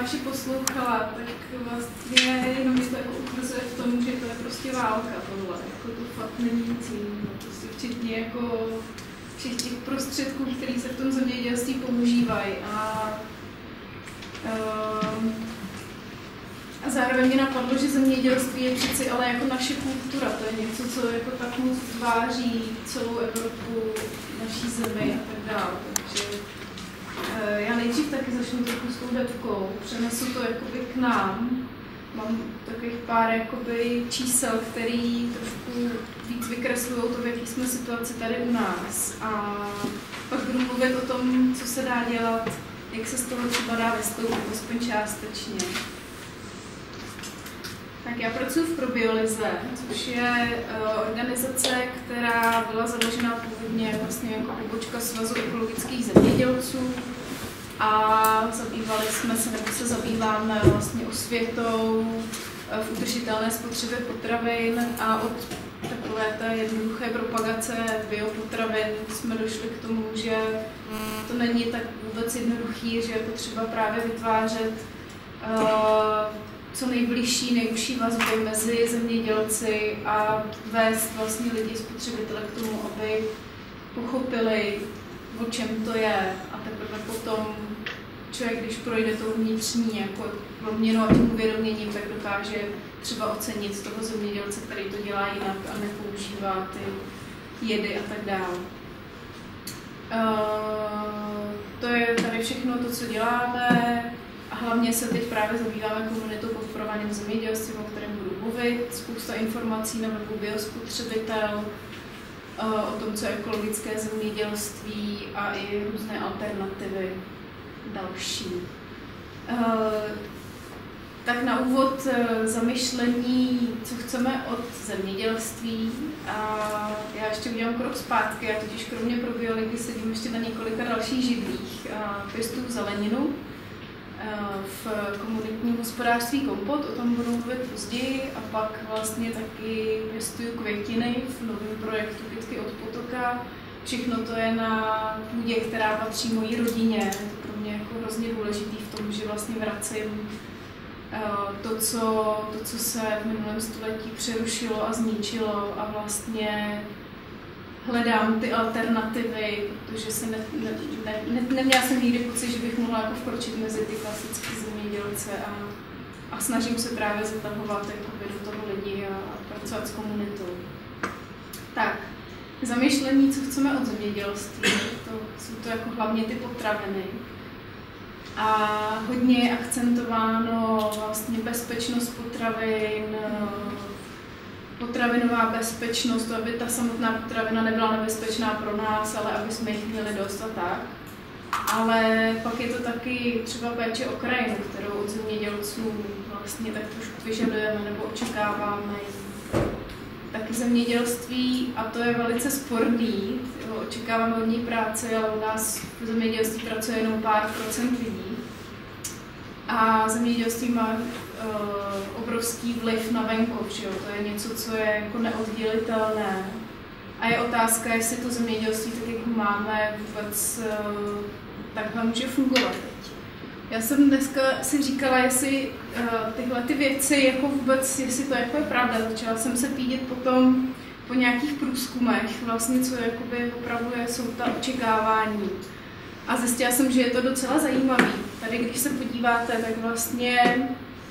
Tomáši poslouchala, tak vlastně jenom mě to jako utvrzuje v tom, že to je prostě válka tohle. Jako to fakt není nic jiného. Prostě včetně jako všech těch prostředků, které se v tom zemědělství používají. A zároveň mě napadlo, že zemědělství je přeci ale jako naše kultura. To je něco, co jako tak moc tváří celou Evropu, naší zemi a tak dále. Takže já nejdřív taky začnu trochu s tou debkou, přenesu to jakoby k nám. Mám takových pár jakoby čísel, který trošku víc vykreslují to, v jaký jsme situaci tady u nás. A pak budu mluvit o tom, co se dá dělat, jak se z toho třeba dá vystoupit, aspoň částečně. Tak já pracuji v Probiolize, což je organizace, která byla založena původně vlastně jako pobočka Svazu ekologických zemědělců a zabývali jsme se, nebo se zabýváme vlastně osvětou v udržitelné spotřebě potravin a od takové té jednoduché propagace biopotravin jsme došli k tomu, že to není tak vůbec jednoduchý, že je potřeba právě vytvářet co nejbližší, nejužší vazby mezi zemědělci a vést vlastně lidi, spotřebitele k tomu, aby pochopili, o čem to je a teprve potom člověk, když projde tou vnitřní jako proměnu a tím uvědoměním, tak dokáže třeba ocenit toho zemědělce, který to dělá jinak a nepoužívá ty jedy a tak dále. To je tady všechno to, co děláme. A hlavně se teď právě zabýváme komunitou podporovaným zemědělstvím, o kterém budu mluvit. Spousta informací na webu Biospotřebitel, o tom, co je ekologické zemědělství a i různé alternativy další. Tak na úvod zamyšlení, co chceme od zemědělství. A já ještě udělám krok zpátky, já totiž kromě Probioligy sedím ještě na několika dalších židlích. Pěstuju zeleninu v komunitním hospodářství Kompot, o tom budu mluvit později, a pak vlastně taky pěstuju květiny v novém projektu Kytky od potoka. Všechno to je na půdě, která patří mojí rodině. Je to pro mě jako hrozně důležitý v tom, že vlastně vracím to, co se v minulém století přerušilo a zničilo, a vlastně hledám ty alternativy, protože neměla jsem nikdy pocit, že bych mohla jako vkročit mezi ty klasické zemědělce a snažím se právě zatahovat do toho lidi a pracovat s komunitou. Tak, zamýšlení, co chceme od zemědělství, jsou to jako hlavně ty potraviny. A hodně je akcentováno vlastně bezpečnost potravin, potravinová bezpečnost, aby ta samotná potravina nebyla nebezpečná pro nás, ale aby jsme jich měli dost a tak. Ale pak je to taky třeba péče o krajinu, kterou od zemědělců vlastně tak trošku vyžadujeme nebo očekáváme. Taky zemědělství, a to je velice sporný, očekáváme od ní práci, ale u nás v zemědělství pracuje jenom pár procent lidí. A zemědělství má obrovský vliv na venkov, že jo? To je něco, co je jako neoddělitelné. A je otázka, jestli to zemědělství, tak jak ho máme, vůbec takhle může fungovat teď. Já jsem dneska si říkala, jestli tyhle ty věci jako vůbec, jestli to jako je pravda. Začala jsem se pídět potom po nějakých průzkumech, vlastně co jakoby opravuje, jsou ta očekávání. A zjistila jsem, že je to docela zajímavý. Tady, když se podíváte, tak vlastně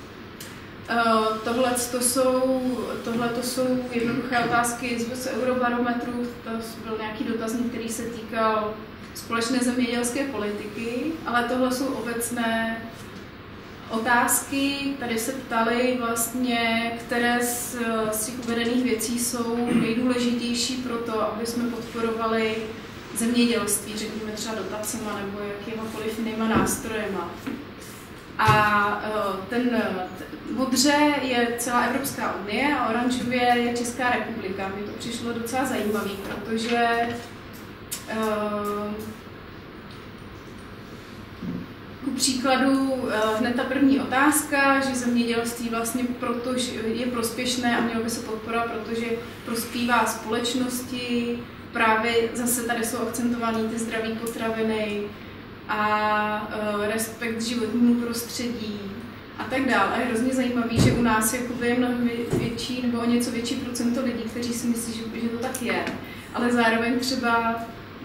tohle to jsou jednoduché otázky z Eurobarometru. To byl nějaký dotazník, který se týkal společné zemědělské politiky, ale tohle jsou obecné otázky. Tady se ptali vlastně, které z těch uvedených věcí jsou nejdůležitější pro to, aby jsme podporovali zemědělství, řekněme třeba dotacema nebo jakýmikoliv jinýma nástrojema. A modře je celá Evropská unie a oranžově je Česká republika. Mně to přišlo docela zajímavé, protože ku příkladu hned ta první otázka, že zemědělství vlastně je prospěšné a mělo by se podporovat, protože prospívá společnosti. Právě zase tady jsou akcentovány ty zdravé potraviny, a respekt životnímu prostředí a tak dále. A je hrozně zajímavý, že u nás je mnohem větší nebo o něco větší procento lidí, kteří si myslí, že to tak je. Ale zároveň třeba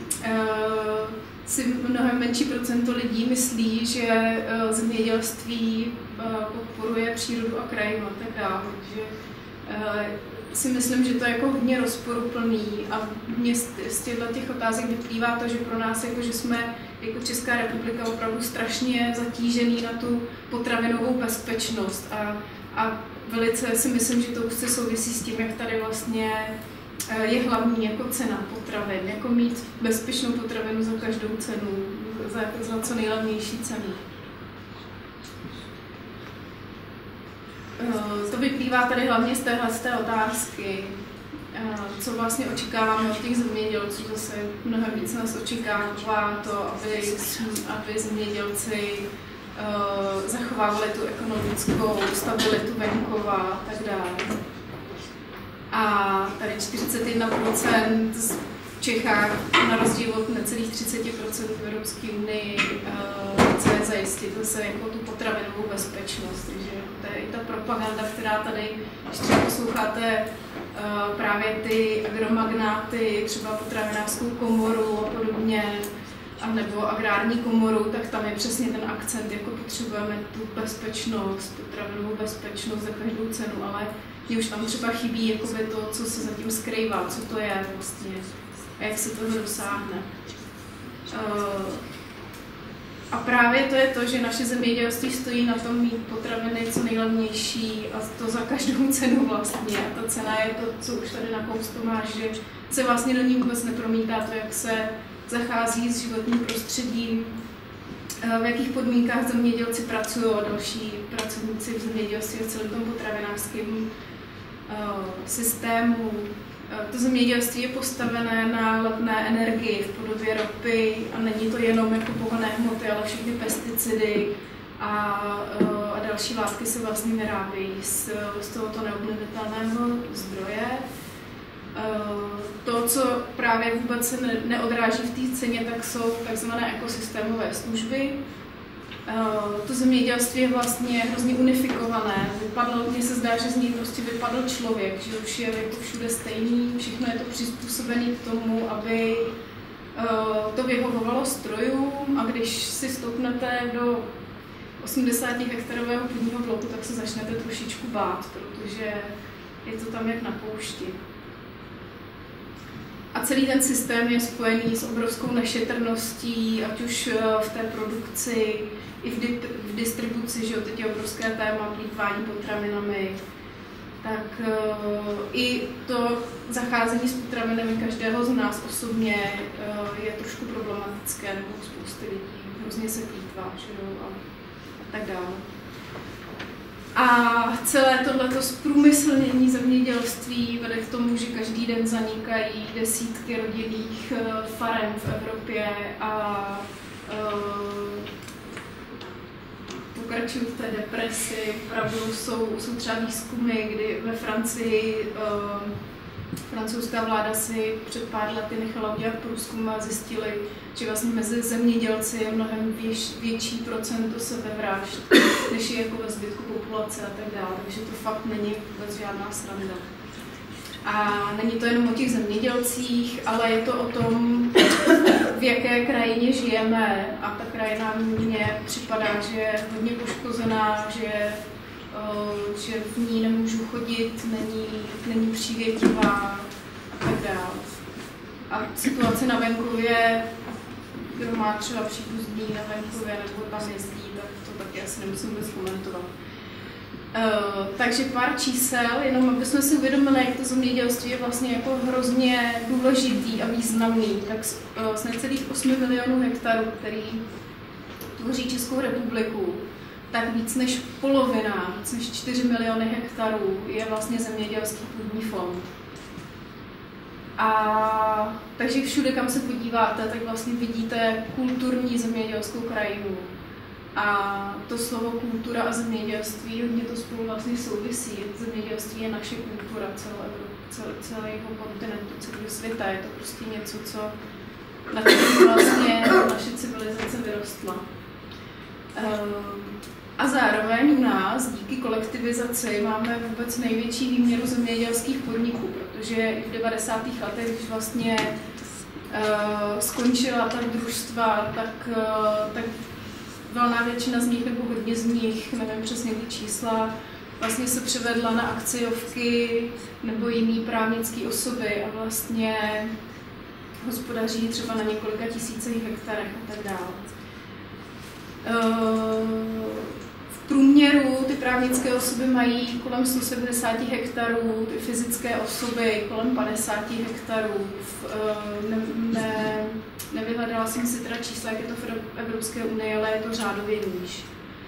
si mnohem menší procento lidí myslí, že zemědělství podporuje přírodu a krajinu a tak dále. Takže si myslím, že to je jako hodně rozporuplný a mě z těch otázek vyplývá to, že pro nás, jako, že jsme jako Česká republika opravdu strašně zatížený na tu potravinovou bezpečnost a velice si myslím, že to úzce souvisí s tím, jak tady vlastně je hlavní jako cena potravin, jako mít bezpečnou potravinu za každou cenu, za co nejlevnější cenu. To vyplývá tady hlavně z té otázky, co vlastně očekáváme od těch zemědělců. Zase mnohem víc nás očekává to, aby zemědělci zachovávali tu ekonomickou stabilitu venkova a tak dále. A tady 41% v Čechách, na rozdíl od necelých 30% v Evropské unii, chce zajistit zase jako tu potravinovou bezpečnost. Takže to je i ta propaganda, která tady, když třeba posloucháte právě ty agromagnáty, třeba potravinářskou komoru a podobně, nebo agrární komoru, tak tam je přesně ten akcent, jako potřebujeme tu bezpečnost, potravinovou bezpečnost za každou cenu, ale mně už tam třeba chybí jakoby to, co se zatím skrývá, co to je vlastně a jak se toho dosáhne. A právě to je to, že naše zemědělství stojí na tom mít potraviny co nejlevnější a to za každou cenu vlastně. A ta cena je to, co už tady nakonec máš, že se vlastně do ní vůbec nepromítá to, jak se zachází s životním prostředím, v jakých podmínkách zemědělci pracují a další pracovníci v zemědělství a v celém tom potravinářském systému. To zemědělství je postavené na levné energii v podobě ropy a není to jenom jako pohonné hmoty, ale všechny pesticidy a další látky se vlastně vyrábějí z tohoto neobnovitelného zdroje. To, co právě vůbec se neodráží v té ceně, tak jsou takzvané ekosystémové služby. To zemědělství je vlastně hrozně unifikované. Mně se zdá, že z něj prostě vypadl člověk, že už je jako všude stejný, všechno je to přizpůsobené k tomu, aby to vyhovovalo strojům a když si stoupnete do 80 hektarového půdního bloku, tak se začnete trošičku bát, protože je to tam jak na poušti. A celý ten systém je spojený s obrovskou nešetrností, ať už v té produkci, i v distribuci, že jo, teď je obrovské téma plýtvání potravinami, tak i to zacházení s potravinami každého z nás osobně je trošku problematické, nebo spousty lidí hrozně se plýtvá, že jo, a tak dále. A celé tohleto zprůmyslnění zemědělství vede k tomu, že každý den zanikají desítky rodinných farem v Evropě a pokračují v té depresi. Opravdu jsou třeba výzkumy, kdy ve Francii francouzská vláda si před pár lety nechala udělat průzkum a zjistili, že vlastně mezi zemědělci je mnohem větší procento sebevražd, než je jako ve zbytku populace a tak dále. Takže to fakt není vůbec žádná sranda. A není to jenom o těch zemědělcích, ale je to o tom, v jaké krajině žijeme. A ta krajina mně připadá, že je hodně poškozená, že v ní nemůžu chodit, není přívětivá a tak dále. A situace na venkově, kdo má třeba příbuzný na venkově nebo tam jezdí, tak to taky asi nemusím vůbec komentovat. Takže pár čísel, jenom aby jsme si uvědomili, jak to zemědělství je vlastně jako hrozně důležitý a významný. Tak z necelých 8 milionů hektarů, který tvoří Českou republiku, tak víc než polovina, víc než 4 miliony hektarů je vlastně zemědělský půdní fond. A takže všude, kam se podíváte, tak vlastně vidíte kulturní zemědělskou krajinu. A to slovo kultura a zemědělství, hodně to spolu vlastně souvisí. Zemědělství je naše kultura celého kontinentu, celého světa. Je to prostě něco, co na kterém vlastně naše civilizace vyrostla. A zároveň u nás díky kolektivizaci máme vůbec největší výměru zemědělských podniků, protože i v 90. letech, když vlastně skončila ta družstva, tak valná většina z nich, nebo hodně z nich, nevím přesně ty čísla, vlastně se převedla na akciovky nebo jiný právnické osoby a vlastně hospodaří třeba na několika tisících hektarech a tak dále. V průměru ty právnické osoby mají kolem 170 hektarů, ty fyzické osoby kolem 50 hektarů. Nevyhledala jsem si teda čísla, jak je to v Evropské unii, ale je to řádově níž.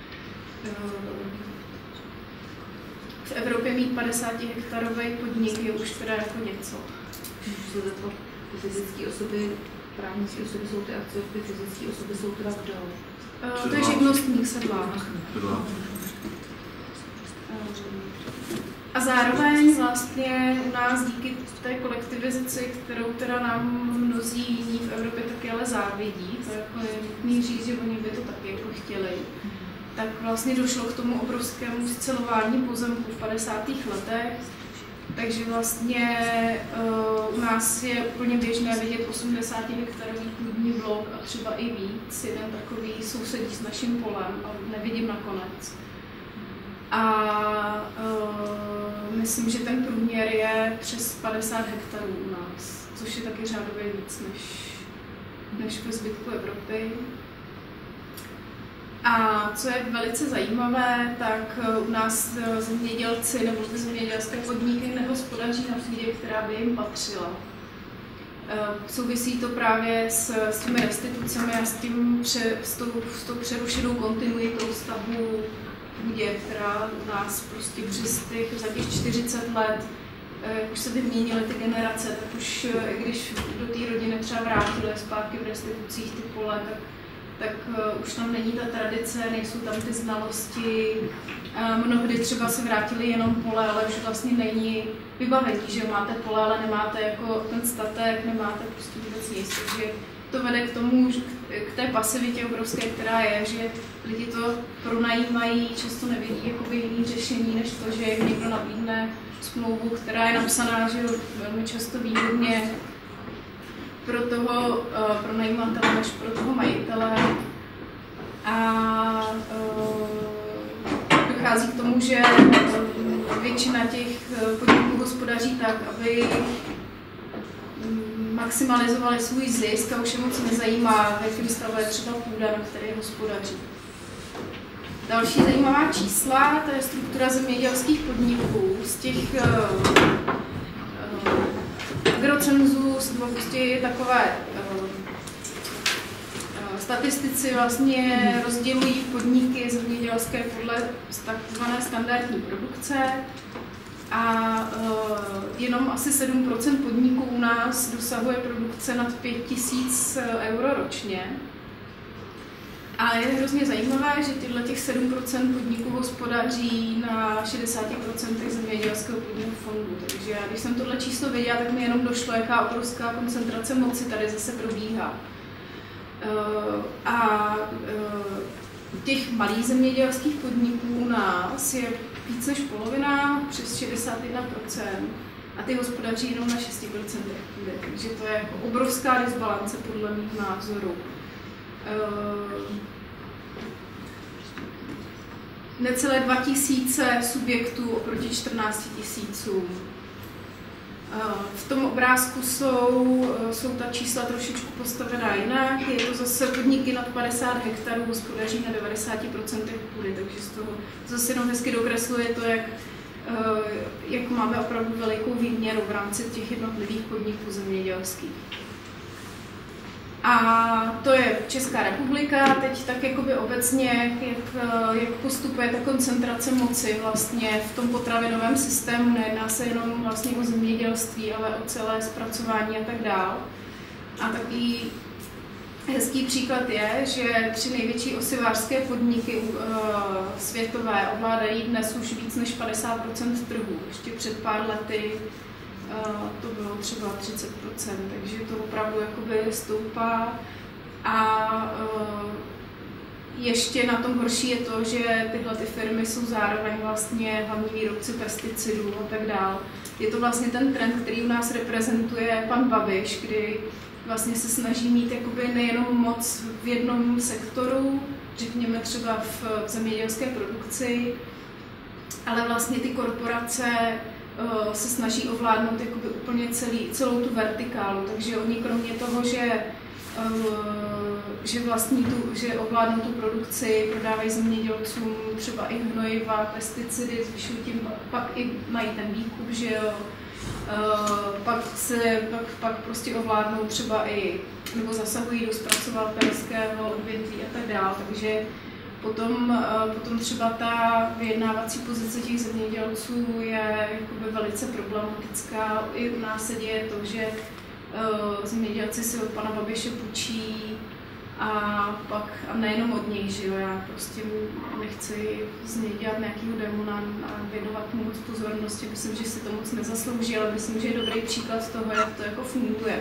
V Evropě mít 50 hektarový podnik je už teda jako něco. Fyzické osoby, právnické osoby jsou ty akciovky, fyzické osoby jsou teda kdo? To je živnostník, sedlák. A zároveň vlastně u nás díky té kolektivizaci, kterou teda nám mnozí jiní v Evropě taky ale závidí, to jako je nutný říct, že oni by to taky jako chtěli, tak vlastně došlo k tomu obrovskému scelování pozemků v 50. letech. Takže vlastně u nás je úplně běžné vidět 80 hektarový půdní blok a třeba i víc. Jeden takový sousedí s naším polem a nevidím nakonec. A myslím, že ten průměr je přes 50 hektarů u nás, což je taky řádově víc než ve zbytku Evropy. A co je velice zajímavé, tak u nás zemědělci nebo ty zemědělské podniky nehospodaří na půdě, která by jim patřila. Souvisí to právě s těmi restitucemi a s tou přerušenou kontinuitou vztahu půdě, která u nás prostě za těch 40 let, jak už se vyměnily ty generace, tak už když do té rodiny třeba vrátily zpátky v restitucích ty pole, tak už tam není ta tradice, nejsou tam ty znalosti. Mnohdy třeba se vrátili jenom pole, ale už vlastně není vybavení, že máte pole, ale nemáte jako ten statek, nemáte prostě vůbec nic. Takže to vede k tomu, k té pasivitě obrovské, která je, že lidi to pronajímají, často nevidí jakoby jiný řešení, než to, že jim někdo nabídne smlouvu, která je napsaná, že velmi často výhodně pro toho pronajímatele než pro toho majitele. A dochází k tomu, že většina těch podniků hospodaří tak, aby maximalizovali svůj zisk a už je moc nezajímá, v jakém stavu je třeba půda, na které hospodaří. Další zajímavá čísla, to je struktura zemědělských podniků. Z těch agrocenzus, nebo prostě takové statistici vlastně rozdělují podniky zemědělské podle takzvané standardní produkce a jenom asi 7% podniků u nás dosahuje produkce nad 5 000 euro ročně. A je hrozně zajímavé, že těch 7% podniků hospodaří na 60% zemědělského půdního fondu. Takže já, když jsem tohle číslo viděla, tak mi jenom došlo, jaká obrovská koncentrace moci tady zase probíhá. Těch malých zemědělských podniků u nás je víc než polovina, přes 61%. A ty hospodaří jenom na 6% půdy. Takže to je jako obrovská disbalance podle mých názorů. Necelé 2000 subjektů oproti 14 000. V tom obrázku jsou ta čísla trošičku postavená jinak. Je to zase podniky nad 50 hektarů hospodaří na 90% půdy, takže z toho zase jenom hezky dokresluje to, jak máme opravdu velikou výměru v rámci těch jednotlivých podniků zemědělských. A to je Česká republika, teď tak jakoby obecně, jak postupuje ta koncentrace moci vlastně v tom potravinovém systému, nejedná se jenom vlastně o zemědělství, ale o celé zpracování a tak dál. A taky hezký příklad je, že 3 největší osivářské podniky světové ovládají dnes už víc než 50% trhu. Ještě před pár lety to bylo třeba 30%, takže to opravdu jakoby stoupá. A ještě na tom horší je to, že tyhle ty firmy jsou zároveň vlastně hlavní výrobci pesticidů a tak dál. Je to vlastně ten trend, který u nás reprezentuje pan Babiš, kdy vlastně se snaží mít jakoby nejenom moc v jednom sektoru, řekněme třeba v zemědělské produkci, ale vlastně ty korporace se snaží ovládnout jakoby úplně celou tu vertikálu. Takže oni kromě toho, že vlastní že ovládnou tu produkci, prodávají zemědělcům třeba i hnojiva, pesticidy, zvyšují tím, pak i mají ten výkup, že jo. Pak prostě ovládnou třeba i, nebo zasahují do zpracovatelského odvětví a tak dále. Takže potom třeba ta vyjednávací pozice těch zemědělců je jakoby velice problematická. I u nás se děje to, že zemědělci si od pana Babiše půjčí a nejenom od něj, že jo, já prostě nechci z něj dělat nějakého démona a věnovat mu moc pozornosti, myslím, že si to moc nezaslouží, ale myslím, že je dobrý příklad toho, jak to jako funguje.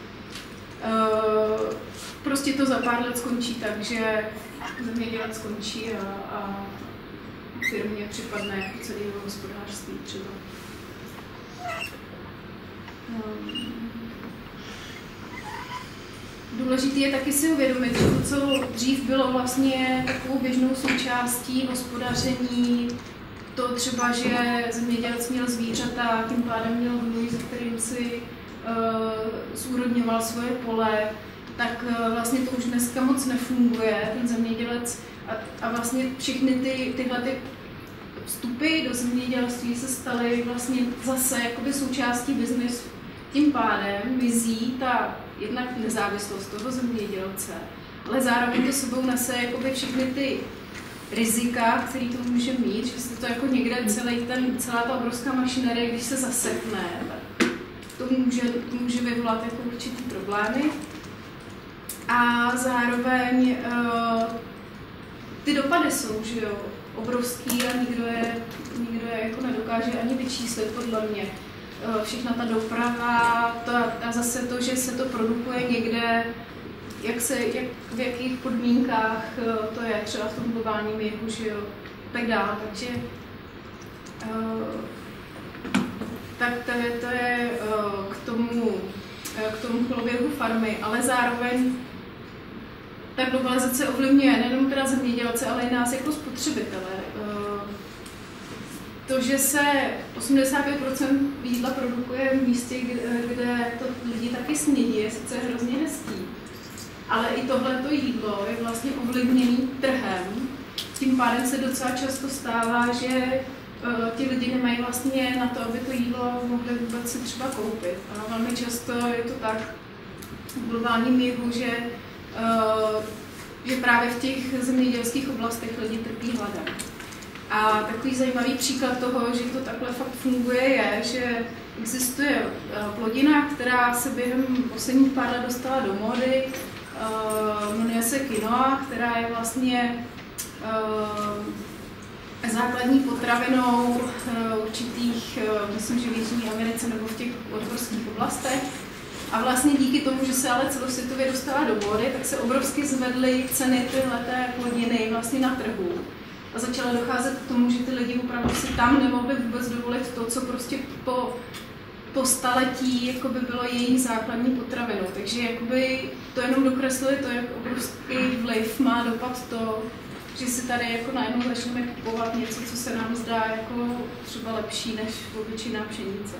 Prostě to za pár let skončí tak, že zemědělec skončí a firmě připadne jako celého hospodářství třeba. Důležité je taky si uvědomit, že to, co dřív bylo vlastně takovou běžnou součástí hospodaření, to třeba, že zemědělec měl zvířata, tím pádem měl hnůj, se kterým si zúrodňoval svoje pole, tak vlastně to už dneska moc nefunguje. Ten zemědělec a vlastně všechny tyhle vstupy do zemědělství se staly vlastně zase jakoby součástí biznesu. Tím pádem mizí ta jednak nezávislost toho zemědělce, ale zároveň to sebou nese jakoby všechny ty rizika, který to může mít, že se to jako někde celá ta obrovská mašinerie, když se zasekne, tak to může vyvolat jako určitý problémy. A zároveň ty dopady jsou, že jo, obrovský a nikdo je jako nedokáže ani vyčíslit podle mě. Všechna ta doprava a zase to, že se to produkuje někde, v jakých podmínkách to je třeba v tom globálním jihu, že jo, tak dále. Takže tak to je k tomu koloběhu farmy, ale zároveň ta globalizace ovlivňuje nejenom teda zemědělce, ale i nás jako spotřebitele. To, že se 85% jídla produkuje v místě, kde to lidi taky snědí, je sice hrozně hezký, ale i tohleto jídlo je vlastně ovlivněný trhem. Tím pádem se docela často stává, že ti lidi nemají vlastně na to, aby to jídlo mohli vůbec si třeba koupit. A velmi často je to tak v globálním jihu, že právě v těch zemědělských oblastech lidi trpí hladem. A takový zajímavý příklad toho, že to takhle fakt funguje, je, že existuje plodina, která se během posledních pár let dostala do módy, jmenuje se quinoa, která je vlastně základní potravinou určitých, myslím, že v Jižní Americe nebo v těch podhorských oblastech. A vlastně díky tomu, že se ale celosvětově dostala do módy, tak se obrovsky zvedly ceny tyhleté plodiny vlastně na trhu. A začalo docházet k tomu, že ty lidi opravdu si tam nemohli vůbec dovolit to, co prostě po staletí jakoby bylo jejich základní potravinou. Takže jakoby to jenom dokreslili to, jak obrovský vliv má dopad to, že si tady jako najednou začneme kupovat něco, co se nám zdá jako třeba lepší než obyčejná pšenice.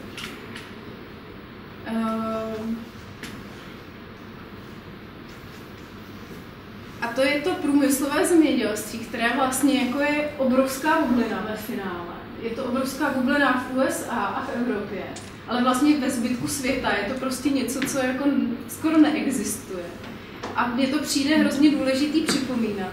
A to je to průmyslové zemědělství, které vlastně jako je obrovská bublina ve finále. Je to obrovská bublina v USA a v Evropě, ale vlastně ve zbytku světa je to prostě něco, co jako skoro neexistuje. A mně to přijde hrozně důležitý připomínat,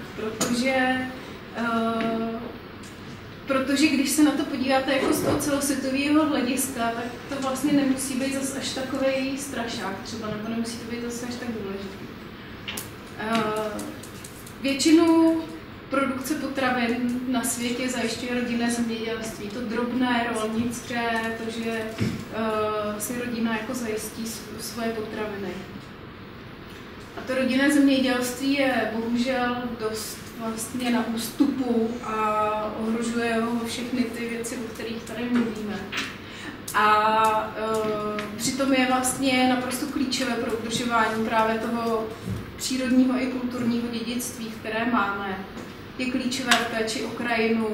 protože když se na to podíváte jako z toho celosvětového hlediska, tak to vlastně nemusí být zase až takovej strašák třeba, nebo nemusí to být zase až tak důležitý. Většinu produkce potravin na světě zajišťuje rodinné zemědělství. To drobné, rolnické, to, že si rodina jako zajistí svoje potraviny. A to rodinné zemědělství je bohužel dost vlastně na ústupu a ohrožuje ho všechny ty věci, o kterých tady mluvíme. A přitom je vlastně naprosto klíčové pro udržování právě toho přírodního i kulturního dědictví, které máme. Je klíčové v péči o krajinu.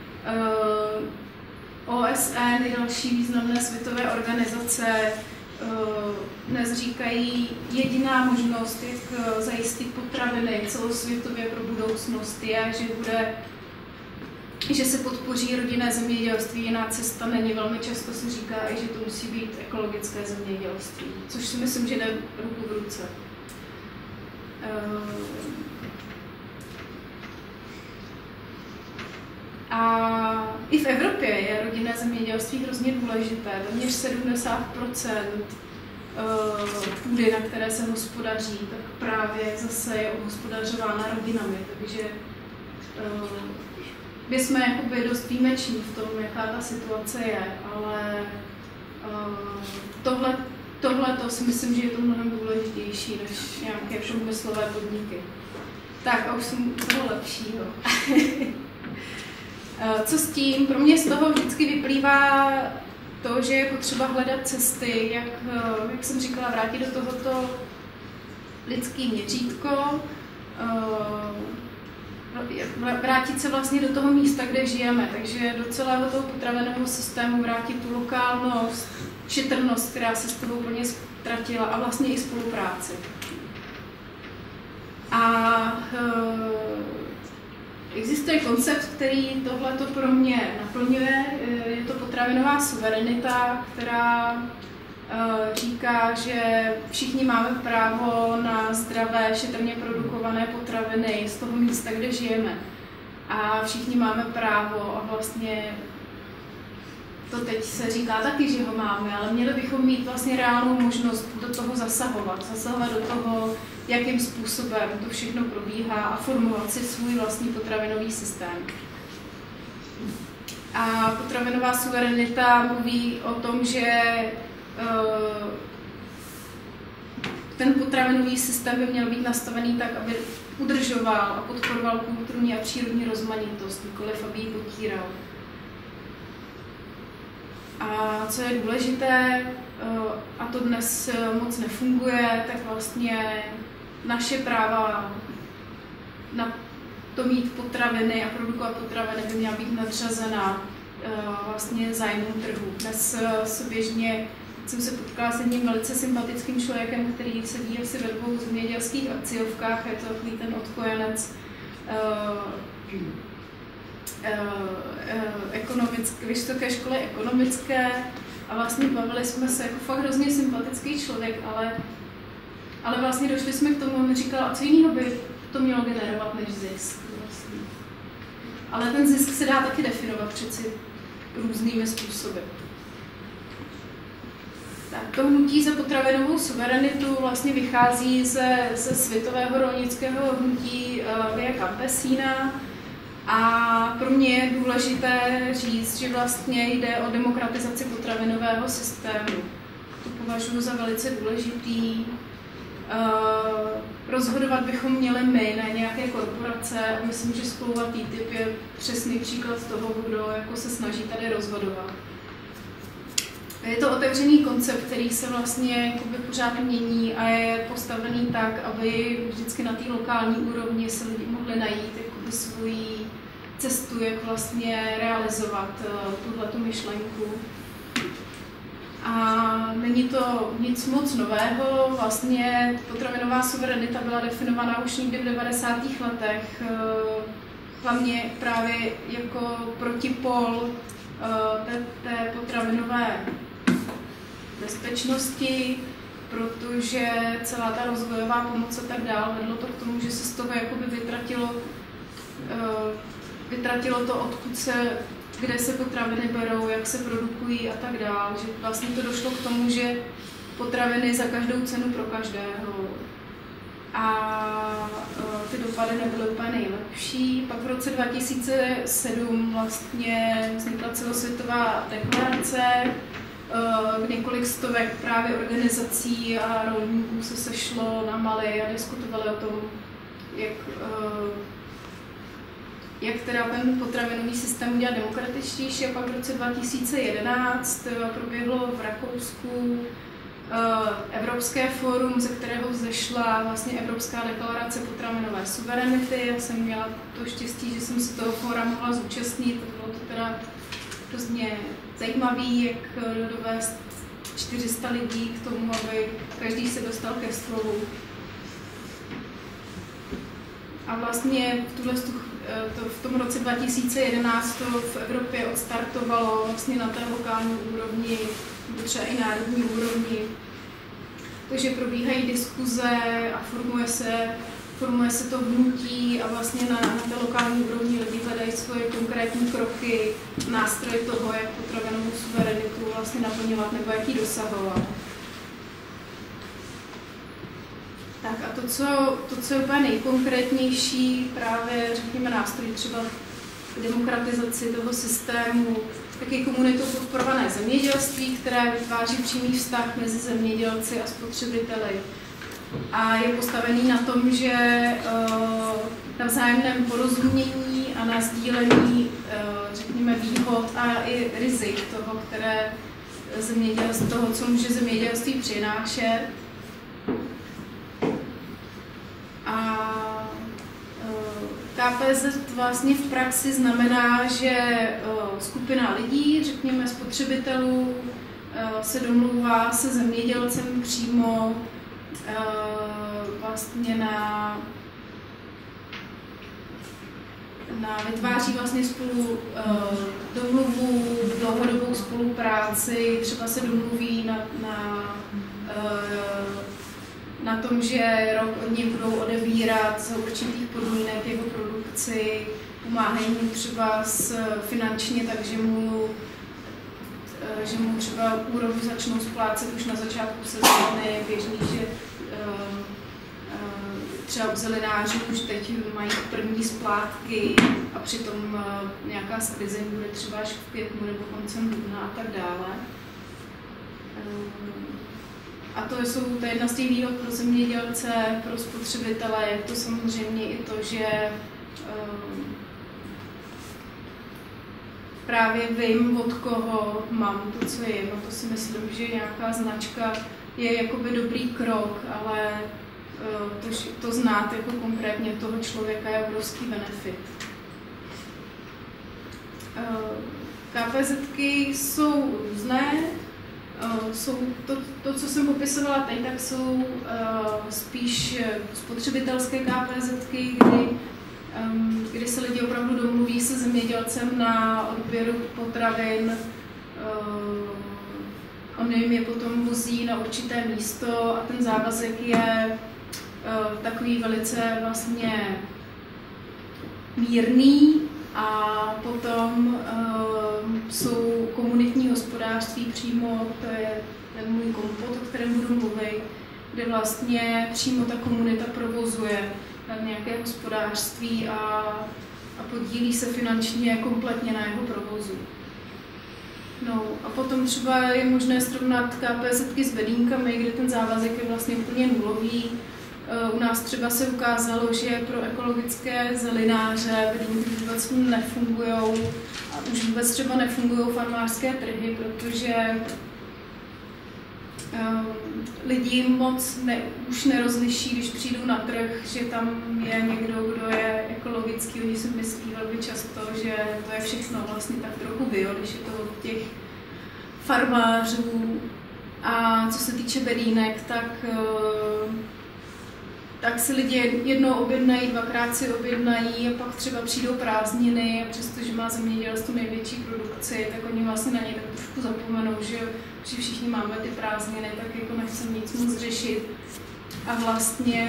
OSN i další významné světové organizace dnes říkají, jediná možnost, jak zajistit potraviny celosvětově pro budoucnost, je, že se podpoří rodinné zemědělství. Jiná cesta není. Velmi často se říká i, že to musí být ekologické zemědělství, což si myslím, že jde ruku v ruce. A i v Evropě je rodinné zemědělství hrozně důležité. Téměř 70% půdy, na které se hospodaří, tak právě zase je obhospodařována rodinami. Takže my jsme jakoby dost výjimeční v tom, jaká ta situace je, ale tohle si myslím, že je to mnohem důležitější než nějaké průmyslové podniky. Tak a už jsem toho lepšího. Co s tím? Pro mě z toho vždycky vyplývá to, že je potřeba hledat cesty, jak jsem říkala, vrátit do tohoto lidský měřítko, vrátit se vlastně do toho místa, kde žijeme, takže do celého toho potravinového systému vrátit tu lokálnost, šetrnost, která se z toho úplně ztratila, a vlastně i spolupráci. A existuje koncept, který tohleto pro mě naplňuje. Je to potravinová suverenita, která říká, že všichni máme právo na zdravé, šetrně produkované potraviny z toho místa, kde žijeme. A všichni máme právo, a vlastně to teď se říká taky, že ho máme, ale měli bychom mít vlastně reálnou možnost do toho zasahovat do toho, jakým způsobem to všechno probíhá a formovat si svůj vlastní potravinový systém. A potravinová suverenita mluví o tom, že ten potravinový systém by měl být nastavený tak, aby udržoval a podporoval kulturní a přírodní rozmanitost, nikoliv aby ji potíral. A co je důležité, a to dnes moc nefunguje, tak vlastně naše práva na to mít potraviny a produkovat potraviny by měla být nadřazena vlastně zájmům trhu. Dnes jsem se potkala s jedním velice sympatickým člověkem, který sedí asi ve 2 zemědělských akciovkách, je to takový ten odkojenec vysoké školy ekonomické, a vlastně bavili jsme se, jako fakt hrozně sympatický člověk, ale vlastně došli jsme k tomu, on říkal, a co jiného by to mělo generovat než zisk vlastně. Ale ten zisk se dá taky definovat přeci různými způsoby. Tak, to hnutí za potravinovou suverenitu vlastně vychází ze světového rolnického hnutí Via Campesina. A pro mě je důležité říct, že vlastně jde o demokratizaci potravinového systému. To považuji za velice důležitý. Rozhodovat bychom měli my, ne nějaké korporace. Myslím, že smlouva TTIP je přesný příklad toho, kdo jako se snaží tady rozhodovat. Je to otevřený koncept, který se vlastně pořád mění a je postavený tak, aby vždycky na té lokální úrovni se lidi mohli najít svoji cestu, jak vlastně realizovat tuhletu myšlenku. A není to nic moc nového, vlastně potravinová suverenita byla definovaná už někdy v 90. letech, hlavně právě jako protipol té potravinové bezpečnosti, protože celá ta rozvojová pomoc a tak dál vedlo to k tomu, že se z toho jakoby vytratilo to, kde se potraviny berou, jak se produkují a tak dál. Že vlastně to došlo k tomu, že potraviny za každou cenu pro každého. A ty dopady nebyly úplně nejlepší. Pak v roce 2007 vlastně vznikla celosvětová deklarace, několik stovek právě organizací a rolníků se sešlo na Mali a diskutovali o tom, jak teda ten potravinový systém udělat demokratičtější. A pak v roce 2011 proběhlo v Rakousku Evropské fórum, ze kterého vzešla vlastně Evropská deklarace potravinové suverenity. Já jsem měla to štěstí, že jsem se toho fóra mohla zúčastnit. Bylo to teda hrozně zajímavý, jak dovést 400 lidí k tomu, aby každý se dostal ke slovu. A vlastně v tom roce 2011 to v Evropě odstartovalo vlastně na té lokální úrovni, třeba i národní úrovni. Takže probíhají diskuze a formuje se to hnutí a vlastně na té lokální úrovni lidi hledají svoje konkrétní kroky, nástroje toho, jak potravinovou suverenitu vlastně naplňovat nebo jak ji dosahovat. Tak a to, co je úplně nejkonkrétnější, právě řekněme nástroj třeba k demokratizaci toho systému, tak je komunitou podporované zemědělství, které vytváří přímý vztah mezi zemědělci a spotřebiteli. A je postavený na tom, že na vzájemném porozumění a na sdílení, řekněme, výhod a i rizik toho, toho, co může zemědělství přinášet. A KPZ vlastně v praxi znamená, že skupina lidí, řekněme spotřebitelů, se domlouvá se zemědělcem přímo vlastně vytváří vlastně spolu domluvu, dlouhodobou spolupráci, třeba se domluví na tom, že rok od něj budou odebírat za určitých podmínek jeho produkci, pomáhají mu třeba finančně, takže mu třeba úrodu začnou splácet už na začátku sezóny, běžný, že třeba u zelenářů už teď mají první splátky a přitom nějaká sklizeň bude třeba až v květnu nebo koncem dubna a tak dále. A to je jedna z těch výhod pro zemědělce, pro spotřebitele, je to samozřejmě i to, že právě vím, od koho mám to, co jim. A to si myslím, že nějaká značka je jakoby dobrý krok, ale to znát jako konkrétně toho člověka je obrovský benefit. KPZky jsou různé. Jsou to, co jsem popisovala teď, tak jsou spíš spotřebitelské KPZky, kdy se lidi opravdu domluví se zemědělcem na odběru potravin. On jim je potom vozí na určité místo a ten závazek je takový velice vlastně mírný. A potom jsou komunitní hospodářství přímo, to je ten můj kompot, o kterém budu mluvit, kde vlastně přímo ta komunita provozuje nějaké hospodářství a podílí se finančně kompletně na jeho provozu. No a potom třeba je možné srovnat KPZky s bedínkami, kde ten závazek je vlastně úplně nulový. U nás třeba se ukázalo, že pro ekologické zelináře bedínky vůbec nefungují a už vůbec třeba nefungují farmářské trhy, protože lidi moc už nerozliší, když přijdou na trh, že tam je někdo, kdo je ekologický. Oni si myslí velmi často, že to je všechno vlastně tak trochu bio, když je to od těch farmářů. A co se týče bedínek, tak si lidi jednou objednají, dvakrát si objednají a pak třeba přijdou prázdniny a přestože má zemědělství největší produkci, tak oni vlastně na ně tak trošku zapomenou, že všichni máme ty prázdniny, tak jako nechcem nic moc řešit. A vlastně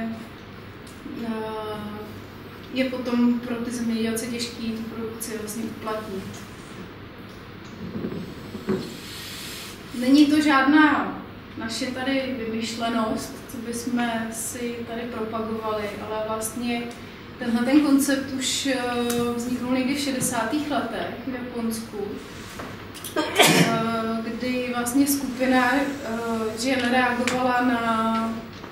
je potom pro ty zemědělce těžký tu produkci vlastně uplatnit. Není to žádná naše tady vymyšlenost, co bychom si tady propagovali, ale vlastně tenhle ten koncept už vzniknul někdy v 60. letech v Japonsku, kdy vlastně skupina žen reagovala na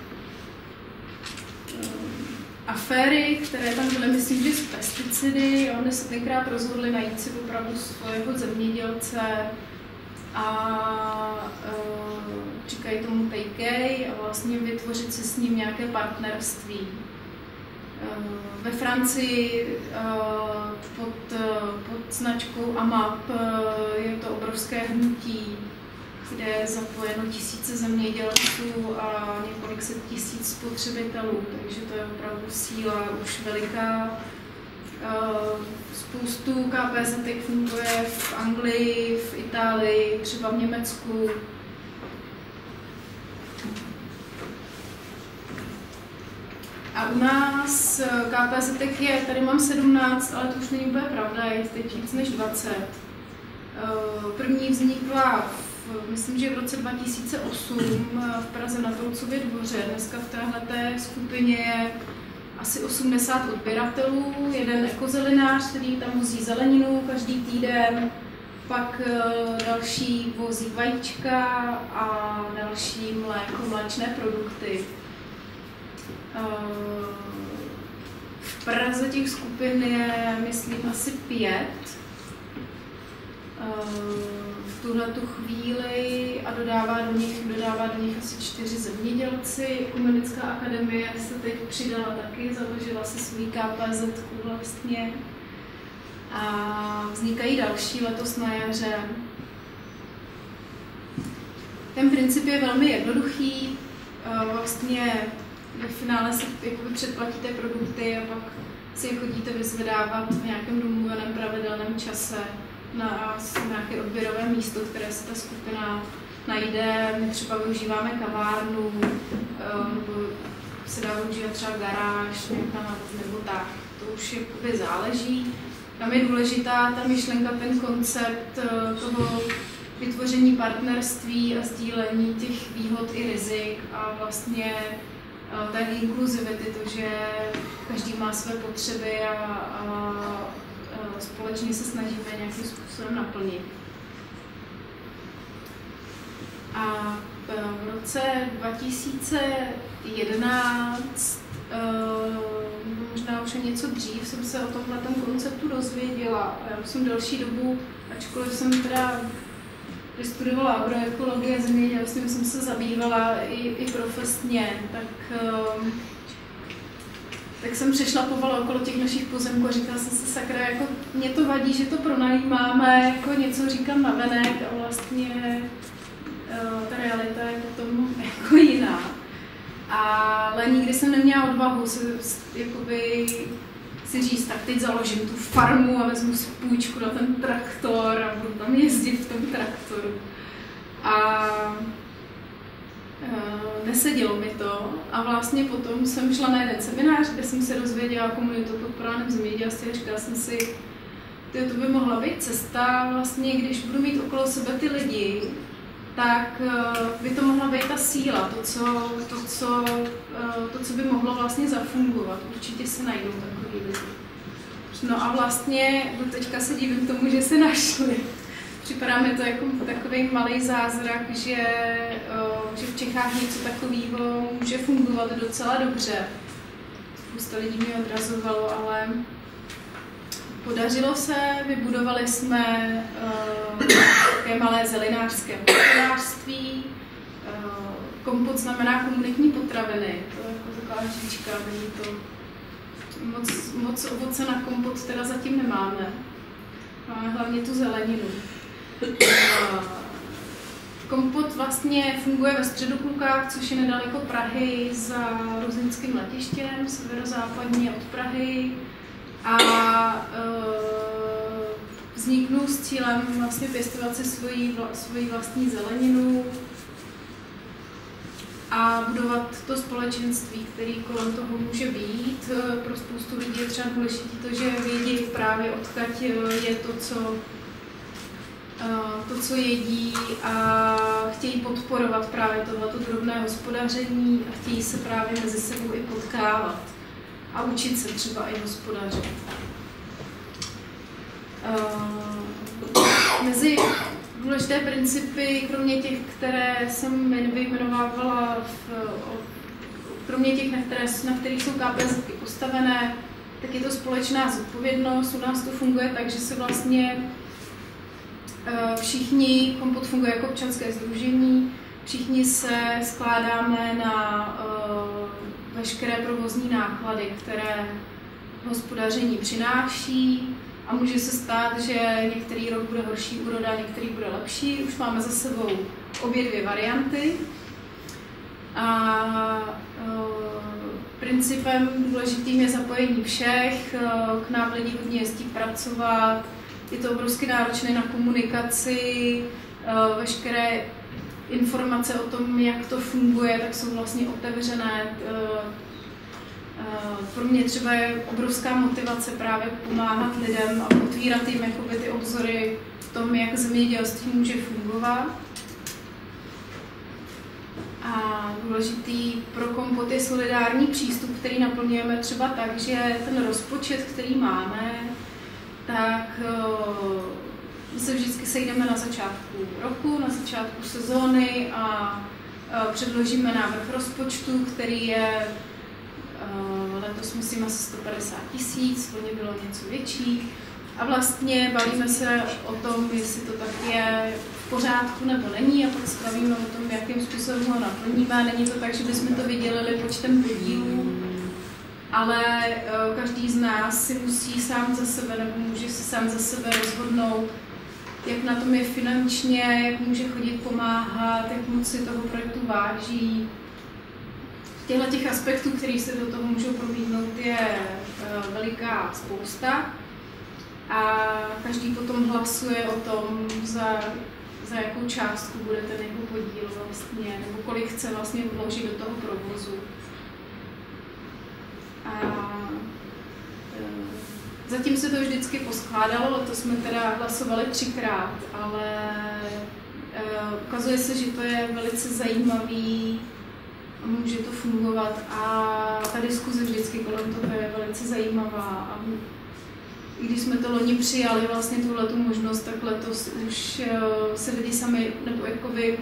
aféry, které tam byly, myslím, že s pesticidy, a oni se tenkrát rozhodli najít si opravdu svého zemědělce a říkají tomu Teikei a vlastně vytvořit si s ním nějaké partnerství. Ve Francii pod značkou AMAP je to obrovské hnutí, kde je zapojeno tisíce zemědělců a několik set tisíc spotřebitelů, takže to je opravdu síla už veliká. Spoustu KPZ funguje v Anglii, v Itálii, třeba v Německu. A u nás KPZ je, tady mám 17, ale to už není úplně pravda, je teď víc než 20. První vznikla myslím, že v roce 2008 v Praze na Tolcově dvoře. Dneska v téhleté skupině je asi 80 odběratelů, jeden ekozelinář, který tam vozí zeleninu každý týden, pak další vozí vajíčka a další mléčné produkty. V Praze těch skupin je, myslím, asi 5. V tuhletu chvíli a dodává do nich asi 4 zemědělci. Ekumenická akademie se teď přidala taky, založila si svůj KPZ vlastně. A vznikají další letos na jaře. Ten princip je velmi jednoduchý. Vlastně ve finále si předplatíte produkty a pak si je chodíte vyzvedávat v nějakém domluveném pravidelném čase na nějaké odběrové místo, které si ta skupina najde. My třeba využíváme kavárnu, nebo se dá využívat třeba garáž, nebo tak. To už jakoby záleží. Tam je důležitá ta myšlenka, ten koncept toho vytvoření partnerství a sdílení těch výhod i rizik a vlastně té inkluzivity, to, že každý má své potřeby a společně se snažíme nějakým způsobem naplnit. A v roce 2011, možná už něco dřív, jsem se o tomhletom konceptu dozvěděla. Já už jsem delší dobu, ačkoliv jsem teda vystudovala agroekologii a zemědělství, jsem se zabývala i profesně, tak jsem přešlapovala okolo těch našich pozemků a říkala jsem si, sakra, jako mě to vadí, že to pronajímáme, jako něco říkám navenek a vlastně ta realita je potom jako jiná. Ale nikdy jsem neměla odvahu si říct, tak teď založím tu farmu a vezmu si půjčku na ten traktor a budu tam jezdit v tom traktoru. A nesedělo mi to a vlastně potom jsem šla na jeden seminář, kde jsem se dozvěděla komunitu podporovaném zemědělství a říkala jsem si, to by mohla být cesta, vlastně když budu mít okolo sebe ty lidi, tak by to mohla být ta síla, to, co by mohlo vlastně zafungovat. Určitě se najdou takový lidi. No a vlastně do teďka se divím tomu, že se našli. Připadá mi to jako takový malý zázrak, že v Čechách něco takového může fungovat docela dobře. Spousta lidí mě odrazovalo, ale podařilo se, vybudovali jsme také malé zelinářské hospodářství. Kompot znamená komunitní potraviny, to je jako taková říčka, není to moc ovoce na kompot teda zatím nemáme. Máme hlavně tu zeleninu. Kompot vlastně funguje ve Středoklukách, což je nedaleko Prahy za Ruzyňským letištěm, severozápadně od Prahy. A vzniknul s cílem vlastně pěstovat si svoji vlastní zeleninu a budovat to společenství, který kolem toho může být. Pro spoustu lidí je třeba důležité to, že vědí právě odkud je to, co to, co jedí a chtějí podporovat právě tohleto drobné hospodaření a chtějí se právě mezi sebou i potkávat a učit se třeba i hospodařit. Mezi důležité principy, kromě těch, které jsem vyjmenovávala, kromě těch, na kterých jsou KPZ postavené, tak je to společná zodpovědnost. U nás to funguje tak, že se vlastně všichni, Kompot funguje jako občanské sdružení, všichni se skládáme na veškeré provozní náklady, které hospodaření přináší, a může se stát, že některý rok bude horší úroda, některý bude lepší. Už máme za sebou obě dvě varianty. A principem důležitým je zapojení všech, k nám lidi hodně jezdí pracovat, je to obrovsky náročné na komunikaci, veškeré informace o tom, jak to funguje, tak jsou vlastně otevřené. Pro mě třeba je obrovská motivace právě pomáhat lidem a otvírat jim jakoby ty obzory v tom, jak zemědělství může fungovat. A důležitý pro Kompot je solidární přístup, který naplňujeme třeba tak, že ten rozpočet, který máme, tak se vždycky sejdeme na začátku roku, na začátku sezóny a předložíme návrh rozpočtu, který je letos myslím asi 150 000, loni bylo něco větší. A vlastně bavíme se o tom, jestli to tak je v pořádku nebo není, a pak spravíme o tom, jakým způsobem ho naplníme. Není to tak, že bychom to vydělili počtem podílů, ale každý z nás si musí sám za sebe, nebo může si sám za sebe rozhodnout, jak na tom je finančně, jak může chodit pomáhat, jak moc si toho projektu váží. Těch aspektů, které se do toho můžou promítnout, je veliká spousta. A každý potom hlasuje o tom, za jakou částku bude ten jeho podíl vlastně, nebo kolik chce vlastně vložit do toho provozu. A zatím se to vždycky poskládalo, letos jsme teda hlasovali 3krát, ale ukazuje se, že to je velice zajímavý, může to fungovat a ta diskuze vždycky kolem toho je velice zajímavá. A i když jsme to loni přijali vlastně tuhletu možnost, tak letos už se lidi sami, nebo jakoby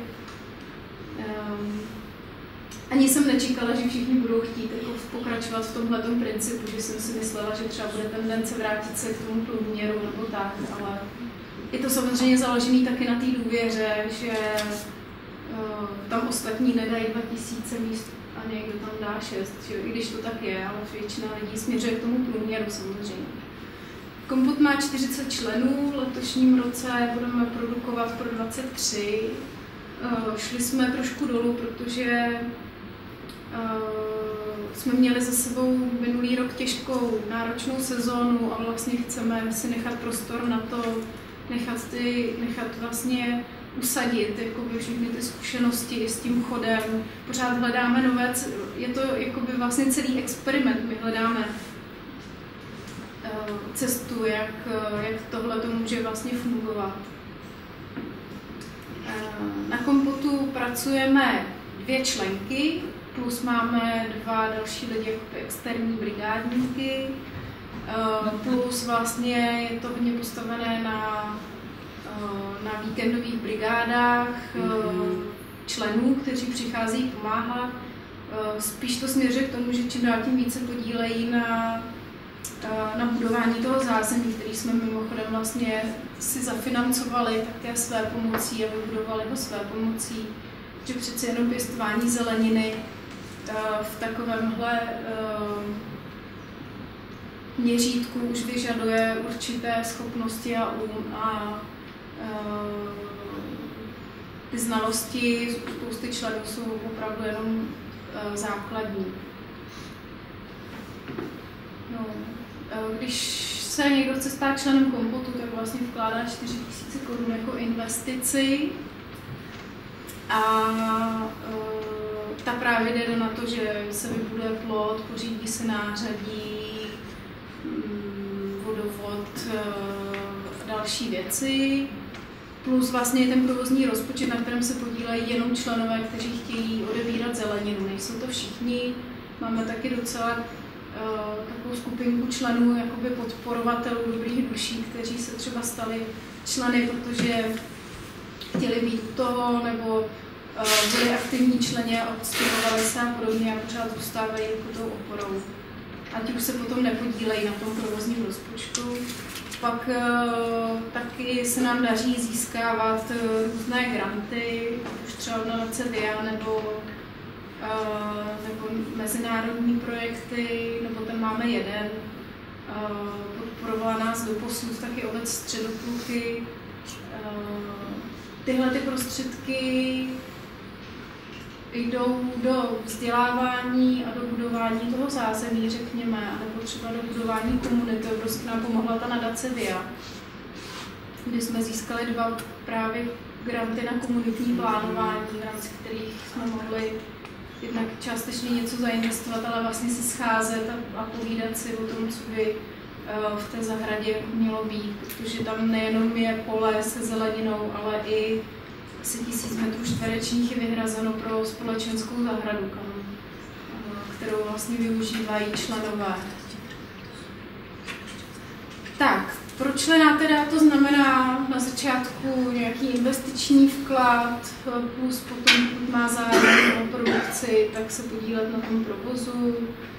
ani jsem nečekala, že všichni budou chtít jako pokračovat v tomhletom principu, že jsem si myslela, že třeba bude tendence vrátit se k tomu průměru nebo tak, ale je to samozřejmě založené taky na té důvěře, že tam ostatní nedají 2000 míst a někdo tam dá 6, že? I když to tak je, ale většina lidí směřuje k tomu průměru samozřejmě. Kompot má 40 členů, v letošním roce budeme produkovat pro 23. Šli jsme trošku dolů, protože jsme měli za sebou minulý rok těžkou, náročnou sezónu a vlastně chceme si nechat prostor na to, nechat vlastně usadit jakoby všechny ty zkušenosti s tím chodem. Pořád hledáme nové, je to jakoby vlastně celý experiment, my hledáme cestu, jak tohle to může vlastně fungovat. Na Kompotu pracujeme 2 členky, plus máme 2 další lidi jako externí brigádníky, plus vlastně je to hodně postavené na víkendových brigádách členů, kteří přicházejí pomáhat. Spíš to směřuje k tomu, že čím dál tím více podílejí na budování toho zázemí, který jsme mimochodem vlastně si zafinancovali také své pomocí a vybudovali ho své pomocí, že přeci jenom pěstování zeleniny v takovémhle měřítku už vyžaduje určité schopnosti a ty znalosti spousty členů jsou opravdu jenom základní. No, když se někdo chce stát členem Kompotu, tak vlastně vkládá 4 000 korun jako investici a ta právě jde na to, že se vybuduje plot, pořídí se nářadí, vodovod a další věci. plus vlastně ten provozní rozpočet, na kterém se podílejí jenom členové, kteří chtějí odebírat zeleninu. Nejsou to všichni, máme taky docela takovou skupinku členů, jakoby podporovatelů dobrých duší, kteří se třeba stali členy, protože chtěli být u toho, nebo byli aktivní členi a odstěhovali se a podobně a pořád zůstávají jako tou oporou. Ať už se potom nepodílejí na tom provozním rozpočtu. Pak taky se nám daří získávat různé granty, už třeba od nadace VIA nebo mezinárodní projekty, nebo ten máme jeden. Podporovala nás doposud taky obec Středopluky. Tyhle ty prostředky jdou do vzdělávání a do budování toho zázemí, řekněme, nebo třeba do budování komunity. Prostě nám pomohla ta nadace VIA, kdy jsme získali 2 právě granty na komunitní plánování, v rámci kterých jsme mohli jednak částečně něco zainvestovat, ale vlastně se scházet a povídat si o tom, co by v té zahradě mělo být, protože tam nejenom je pole se zeleninou, ale i asi 1000 metrů čtverečních je vyhrazeno pro společenskou zahradu, kterou vlastně využívají členové. Tak, pro člena teda to znamená na začátku nějaký investiční vklad, plus potom, pokud má zájem o produkci, tak se podílet na tom provozu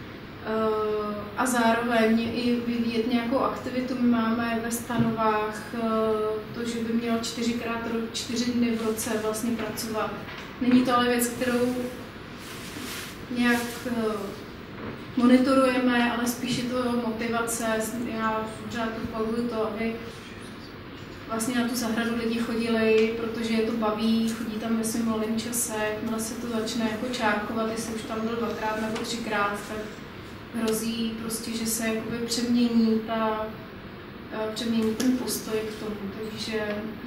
a zároveň i vyvíjet nějakou aktivitu. My máme ve stanovách to, že by měl 4 dny v roce vlastně pracovat. Není to ale věc, kterou nějak monitorujeme, ale spíš je to motivace. Já pořád propaguju to, aby vlastně na tu zahradu lidi chodili, protože je to baví, chodí tam ve svém volném čase, jakmile se to začne jako čárkovat, jestli už tam byl 2krát nebo 3krát, tak hrozí prostě, že se jakoby přemění ten postoj k tomu, takže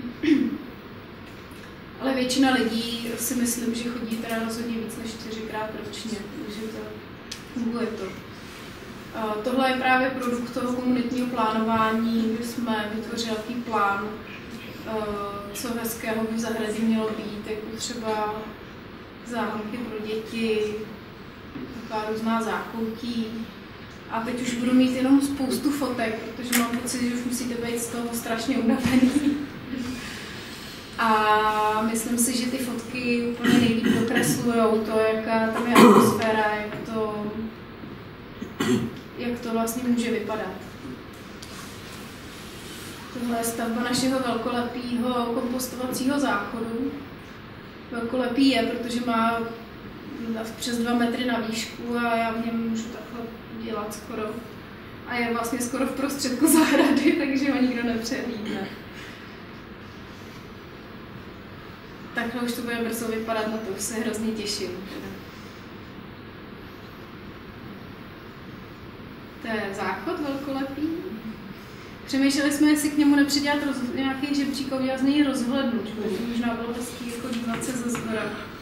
ale většina lidí si myslím, že chodí teda rozhodně víc než 4krát ročně, takže to funguje to. Tohle je právě produkt toho komunitního plánování, kdy jsme vytvořili takový plán, co hezkého by v zahradě mělo být, jako třeba záhonky pro děti, taková různá zákoutí. A teď už budu mít jenom spoustu fotek, protože mám pocit, že už musíte být z toho strašně unavený. A myslím si, že ty fotky úplně nejlíp dokreslujou to, jaká tam je atmosféra, jak to vlastně může vypadat. Tohle je stavba našeho velkolepého kompostovacího záchodu. Velkolepý je, protože má přes 2 metry na výšku a já v něm můžu takhle dělat skoro. A je vlastně skoro v prostředku zahrady, takže ho nikdo nepřehlídne. Takhle už to bude brzo vypadat, na to už se hrozně těším. To je záchod velkolepý. Přemýšleli jsme, jestli k němu nepřidělat nějaký žebřík a udělat z něj rozhlednuč, protože možná bylo hezký jako dívat se ze zhora.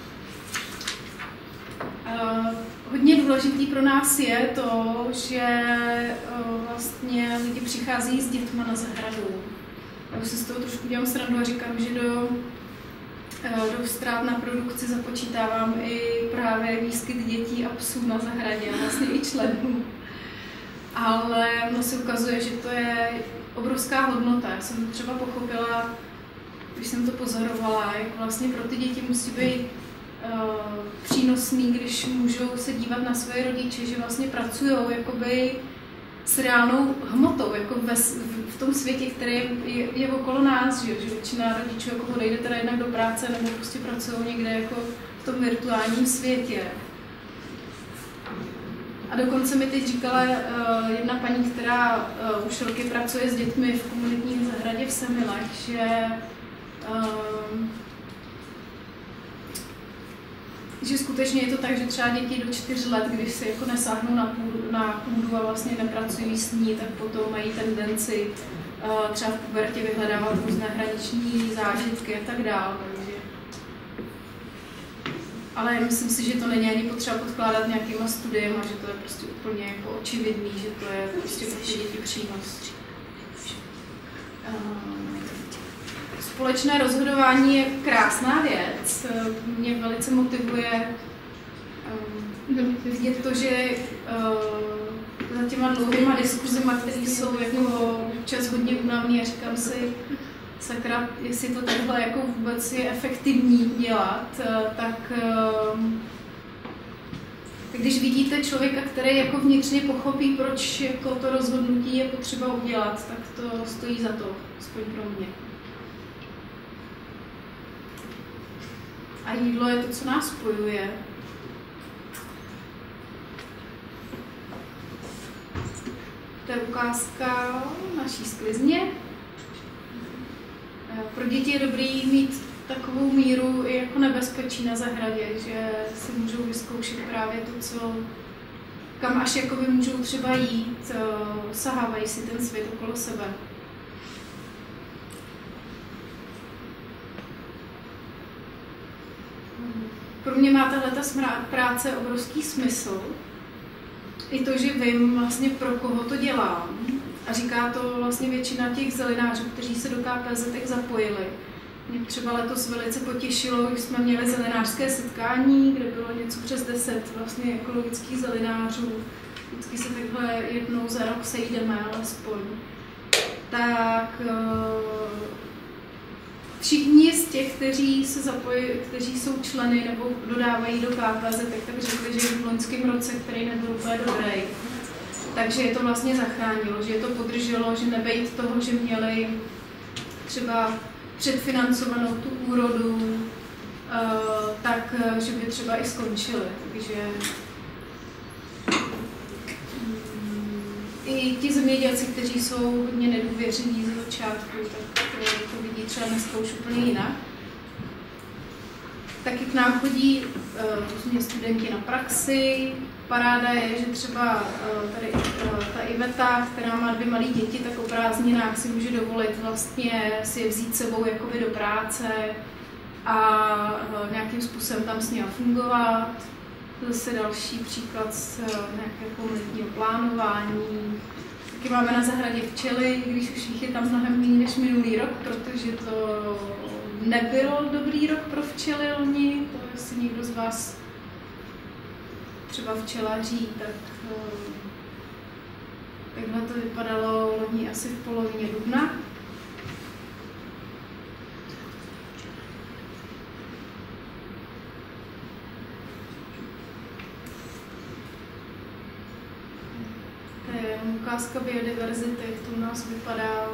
Hodně důležitý pro nás je to, že vlastně lidi přichází s dětma na zahradu. Já už si z toho trošku dělám srandu a říkám, že do ztrát na produkci započítávám i právě výskyt dětí a psů na zahradě, vlastně i členů. Ale ono se ukazuje, že to je obrovská hodnota. Já jsem třeba pochopila, když jsem to pozorovala, jak vlastně pro ty děti musí být přínosný, když můžou se dívat na svoje rodiče, že vlastně pracují jakoby s reálnou hmotou, jako v tom světě, který je okolo nás, že většina rodičů jako odejde teda jednak do práce nebo prostě pracují někde jako v tom virtuálním světě. A dokonce mi teď říkala jedna paní, která už roky pracuje s dětmi v komunitní zahradě v Semilech, že skutečně je to tak, že třeba děti do 4 let, když si jako nesáhnou na půdu a vlastně nepracují s ní, tak potom mají tendenci třeba v pubertě vyhledávat různé hraniční zážitky a tak dále. Ale myslím si, že to není ani potřeba podkládat nějakýma studiem a že to je prostě úplně jako očividný, že to je prostě pro ty děti přínos. společné rozhodování je krásná věc. Mě velice motivuje vidět to, že za těma dlouhýma diskuzima, které jsou jako čas hodně únavný a říkám si, sakra, jestli to takhle jako vůbec je efektivní dělat, tak když vidíte člověka, který jako vnitřně pochopí, proč jako to rozhodnutí je potřeba udělat, tak to stojí za to, aspoň pro mě. A jídlo je to, co nás spojuje. To je ukázka naší sklizně. Pro děti je dobrý mít takovou míru i jako nebezpečí na zahradě, že si můžou vyzkoušet právě to, co, kam až jakoby můžou třeba jít, sahávají si ten svět okolo sebe. Pro mě má tahleta práce obrovský smysl. I to, že vím vlastně pro koho to dělám. A říká to vlastně většina těch zelenářů, kteří se do KPZ zapojili. Mě třeba letos velice potěšilo, když jsme měli zelenářské setkání, kde bylo něco přes 10 vlastně ekologických zelenářů. Vždycky se takhle jednou za rok sejdeme alespoň. Tak všichni z těch, kteří se zapojí, kteří jsou členy nebo dodávají do KPZ, tak řekli, že v loňském roce, který nebyl úplně dobrý, takže je to vlastně zachránilo, že je to podrželo, že nebejt toho, že měli třeba předfinancovanou tu úrodu, tak že by třeba i skončili. Takže i ti zemědělci, kteří jsou hodně nedůvěřiví ze začátku, tak to vidí třeba dneska už úplně jinak. Taky k nám chodí různě studenti na praxi. Paráda je, že třeba tady ta Iveta, která má 2 malé děti, tak o prázdninách si může dovolit vlastně si je vzít sebou jakoby do práce a nějakým způsobem tam s ním fungovat. Zase další příklad z nějakého komunitního plánování. Taky máme na zahradě včely, když už jich je tam mnohem méně než minulý rok, protože to nebyl dobrý rok pro včely loni. To jestli někdo z vás třeba včelaří, tak takhle to vypadalo loni asi v polovině dubna. To je ukázka biodiverzity, jak to u nás vypadá.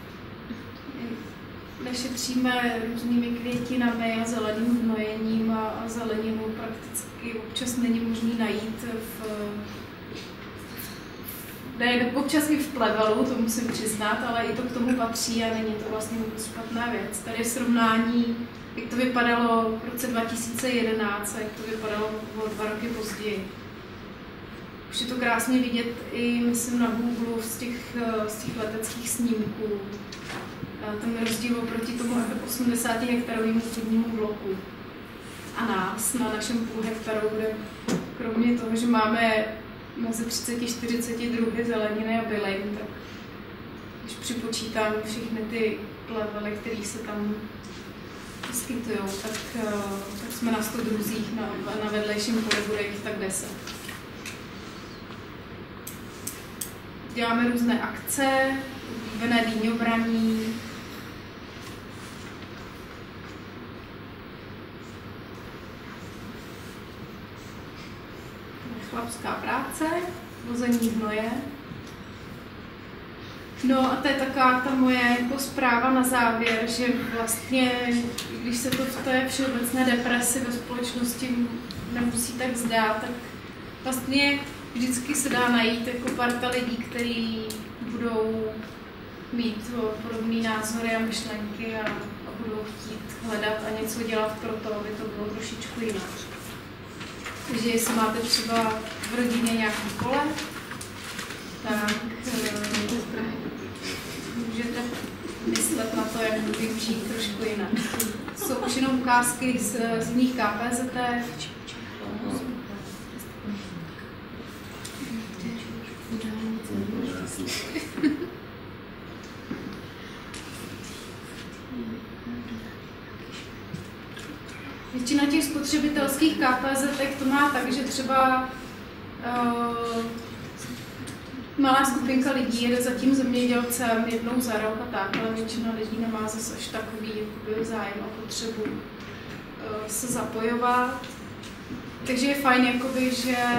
Nešetříme různými květinami a zeleným hnojením a zeleninu prakticky občas není možný najít občas i v plevelu, to musím přiznat, ale i to k tomu patří a není to vlastně vůbec špatná věc. Tady je srovnání, jak to vypadalo v roce 2011 a jak to vypadalo o 2 roky později. Už je to krásně vidět i, myslím, na Google z těch leteckých snímků. Ten rozdíl oproti tomu 80 hektarovému půdnímu bloku. A nás na našem půl hektaru, kde kromě toho, že máme mezi 30-40 druhy zeleniny a bylin, tak když připočítám všechny ty plevely, které se tam vyskytují, tak jsme na 100 druzích, na vedlejším poli bude jich tak 10. Děláme různé akce, oblíbené dýňobraní. Chlapská práce, vození hnoje. No a to je taková ta moje jako zpráva na závěr, že vlastně, když se to v té všeobecné depresi ve společnosti nemusí tak zdát, tak vlastně vždycky se dá najít jako parta lidí, kteří budou mít podobné názory a myšlenky a budou chtít hledat a něco dělat pro to, aby to bylo trošičku jinak. Takže jestli máte třeba v rodině nějaký kole, tak můžete myslet na to, jak to využít trošku jinak. Jsou už jenom ukázky z jiných KPZ. většina těch spotřebitelských KPZ to má tak, že třeba malá skupinka lidí jede za tím zemědělcem jednou za rok a tak, ale většina lidí nemá zase až takový zájem a potřebu se zapojovat. Takže je fajn, jakoby,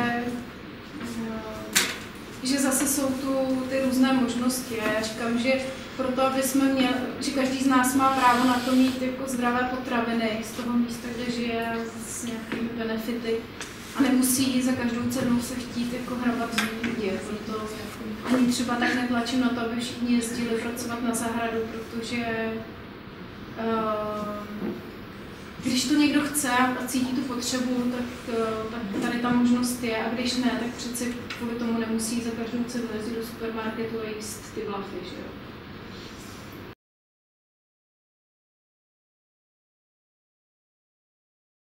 že zase jsou tu ty různé možnosti. Já říkám, že proto, aby jsme měli, že každý z nás má právo na to mít jako zdravé potraviny z toho místa, kde žije, s nějakými benefity a nemusí za každou cenu se chtít jako hrabat v lidě. Proto ani třeba tak netlačím na to, aby všichni jezdili pracovat na zahradu, protože když to někdo chce a cítí tu potřebu, tak tady ta možnost je, a když ne, tak přeci kvůli tomu nemusí za každou cenu jezdit do supermarketu a jíst ty blafy, že jo.